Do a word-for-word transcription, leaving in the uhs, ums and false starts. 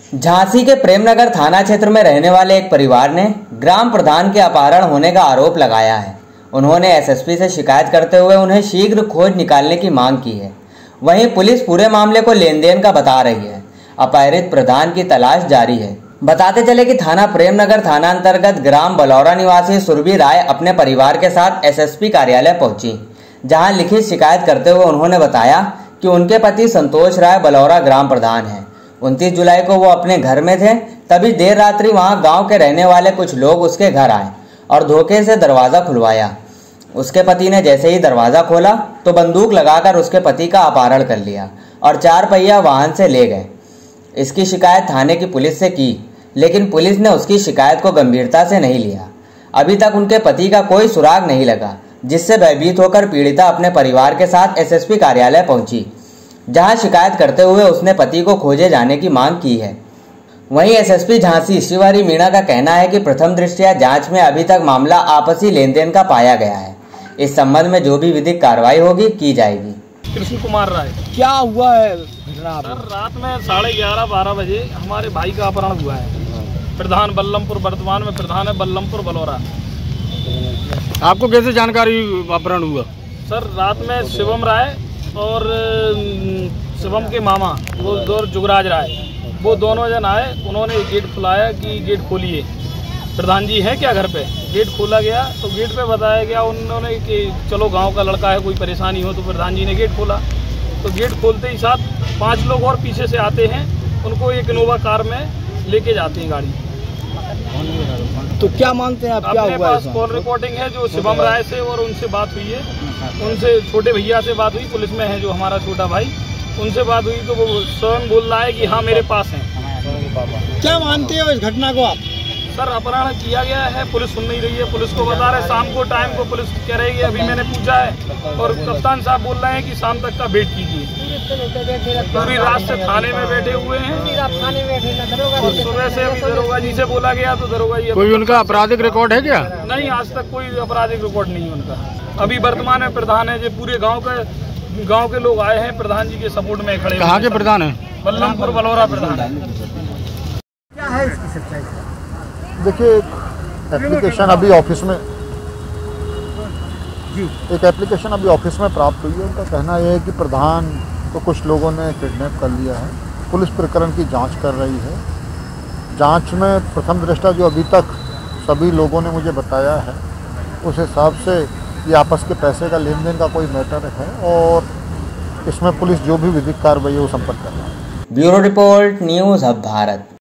झांसी के प्रेमनगर थाना क्षेत्र में रहने वाले एक परिवार ने ग्राम प्रधान के अपहरण होने का आरोप लगाया है। उन्होंने एसएसपी से शिकायत करते हुए उन्हें शीघ्र खोज निकालने की मांग की है। वहीं पुलिस पूरे मामले को लेन देन का बता रही है। अपहरित प्रधान की तलाश जारी है। बताते चले कि थाना प्रेमनगर थाना अंतर्गत ग्राम बलौरा निवासी सुरभि राय अपने परिवार के साथ एसएसपी कार्यालय पहुंची, जहां लिखित शिकायत करते हुए उन्होंने बताया कि उनके पति संतोष राय बलौरा ग्राम प्रधान हैं। उनतीस जुलाई को वो अपने घर में थे, तभी देर रात्रि वहां गांव के रहने वाले कुछ लोग उसके घर आए और धोखे से दरवाजा खुलवाया। उसके पति ने जैसे ही दरवाजा खोला तो बंदूक लगाकर उसके पति का अपहरण कर लिया और चार पहिया वाहन से ले गए। इसकी शिकायत थाने की पुलिस से की, लेकिन पुलिस ने उसकी शिकायत को गंभीरता से नहीं लिया। अभी तक उनके पति का कोई सुराग नहीं लगा, जिससे भयभीत होकर पीड़िता अपने परिवार के साथ एसएसपी कार्यालय पहुंची, जहां शिकायत करते हुए उसने पति को खोजे जाने की मांग की है। वहीं एसएसपी झांसी शिवहरी मीणा का कहना है कि प्रथम दृष्टया जांच में अभी तक मामला आपसी लेन देन का पाया गया है। इस संबंध में जो भी विधिक कार्रवाई होगी की जाएगी। कृष्ण कुमार राय, क्या हुआ है? सर रात में साढ़े ग्यारह बारह बजे हमारे भाई का अपहरण हुआ है। प्रधान बल्लमपुर, वर्तमान में प्रधान है बल्लमपुर बलौरा। आपको कैसे जानकारी अपहरण हुआ? सर रात में शिवम राय और शिवम के मामा वो दो जुगराज राय, वो दोनों जन आए। उन्होंने गेट खुलाया कि गेट खोलिए, प्रधान जी है क्या घर पे। गेट खोला गया तो गेट पे बताया गया उन्होंने कि चलो गांव का लड़का है, कोई परेशानी हो तो प्रधान जी ने गेट खोला। तो गेट खोलते ही साथ पांच लोग और पीछे से आते हैं, उनको एक इनोवा कार में लेके जाते हैं गाड़ी। तो क्या मानते हैं आप, क्या अपने हुआ? पास कॉल रिकॉर्डिंग है जो शिवम राय से और उनसे बात हुई है, उनसे छोटे भैया से बात हुई, पुलिस में है जो हमारा छोटा भाई, उनसे बात हुई तो वो स्वयं बोल रहा है कि हाँ मेरे पास है। क्या मानते हो इस घटना को आप? सर अपहरण किया गया है, पुलिस सुन नहीं रही है। पुलिस को बता रहे शाम को टाइम को पुलिस कह रही है, अभी मैंने पूछा है और कप्तान साहब बोल रहे हैं कि शाम तक का वेट कीजिए। पूरी रात से थाने में बैठे हुए हैं और सुबह से अभी दरोगा जी से बोला गया तो दरोगा जी कोई उनका आपराधिक रिकॉर्ड है क्या? नहीं, आज तक कोई आपराधिक रिकॉर्ड नहीं है उनका। अभी वर्तमान में प्रधान है, जो पूरे गाँव के गाँव के लोग आए हैं प्रधान जी के सपोर्ट में खड़े। कहाँ के प्रधान है? बल्लमपुर बलौरा प्रधान। क्या है इसकी सच्चाई? देखिए, एप्लीकेशन अभी ऑफिस में जी एक एप्लीकेशन अभी ऑफिस में प्राप्त हुई है। उनका कहना यह है कि प्रधान को कुछ लोगों ने किडनैप कर लिया है। पुलिस प्रकरण की जांच कर रही है। जांच में प्रथम दृष्टया जो अभी तक सभी लोगों ने मुझे बताया है, उस हिसाब से ये आपस के पैसे का लेन देन का कोई मैटर है और इसमें पुलिस जो भी विधिक कार्रवाई है वो संपन्न कर रहा है। Bureau report, news hub Bharat.